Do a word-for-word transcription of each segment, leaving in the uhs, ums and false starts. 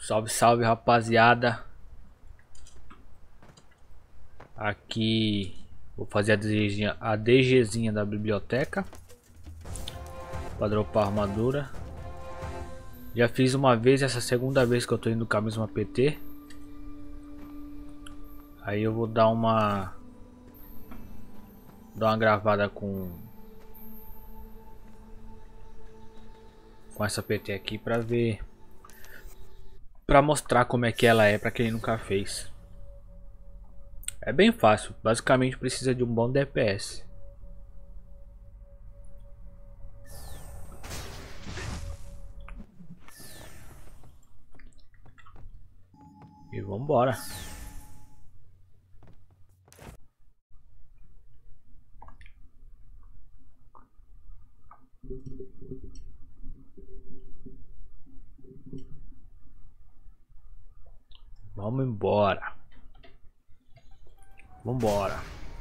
Salve, salve, rapaziada. Aqui vou fazer a DGzinha, a DGzinha da biblioteca para dropar a armadura. Já fiz uma vez, essa segunda vez que eu tô indo com a mesma P T. Aí eu vou dar uma dar uma gravada com com essa P T aqui para ver, para mostrar como é que ela é para quem nunca fez. É bem fácil, basicamente precisa de um bom D P S. E vambora. Vamos embora. Vambora.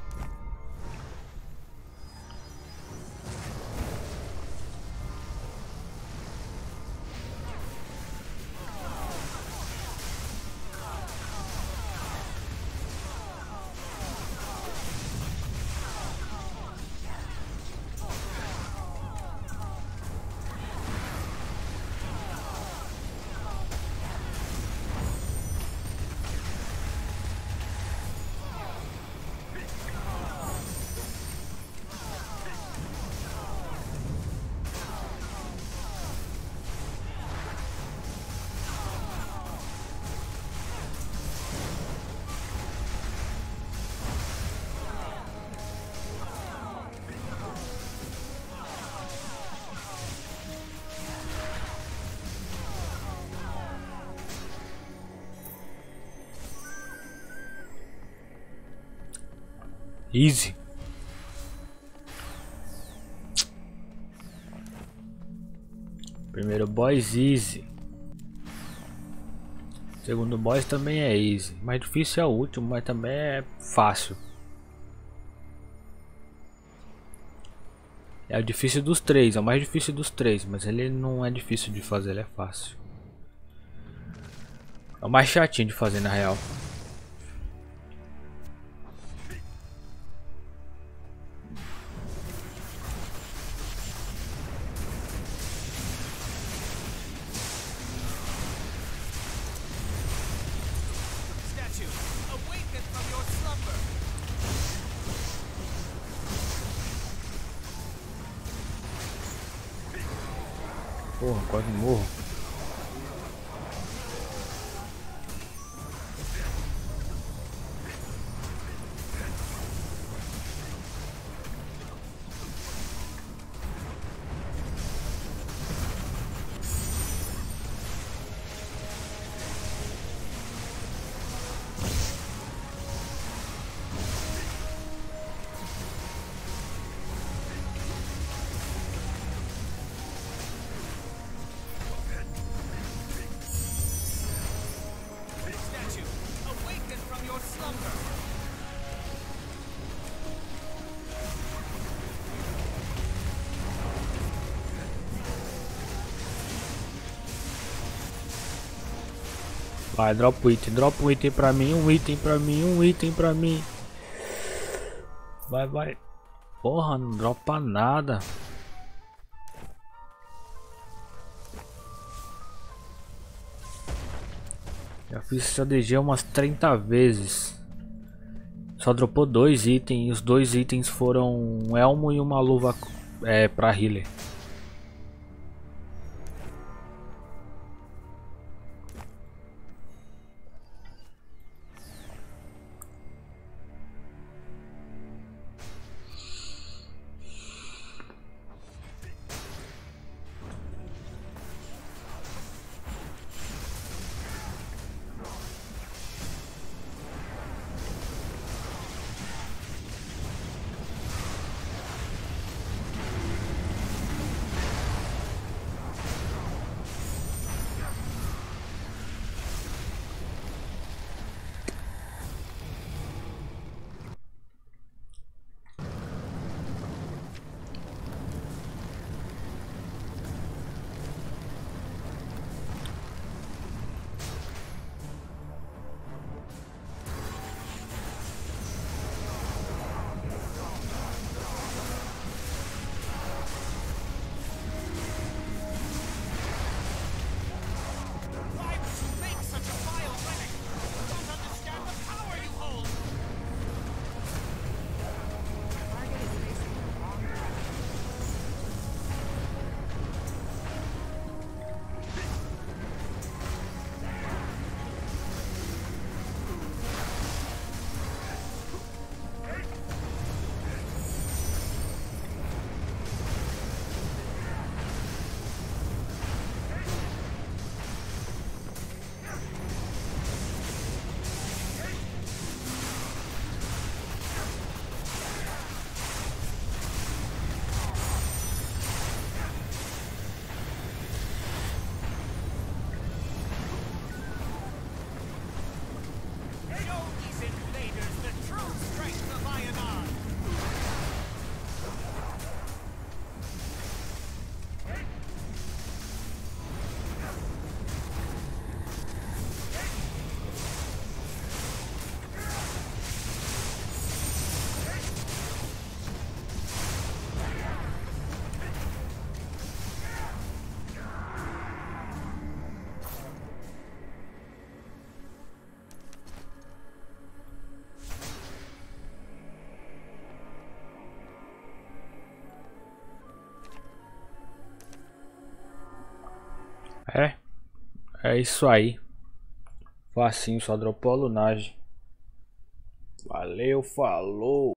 Easy. Primeiro boss easy. Segundo boss também é easy. Mais difícil é o último, mas também é fácil. É o difícil dos três, é o mais difícil dos três, mas ele não é difícil de fazer, ele é fácil. É o mais chatinho de fazer na real. Porra, quase morro. Vai, dropa o item, dropa um item pra mim, um item pra mim, um item pra mim. Vai, vai. Porra, não dropa nada. Já fiz essa D G umas trinta vezes. Só dropou dois itens, e os dois itens foram um elmo e uma luva é, pra healer. É, é isso aí. Facinho, só dropou a lunagem. Valeu, falou!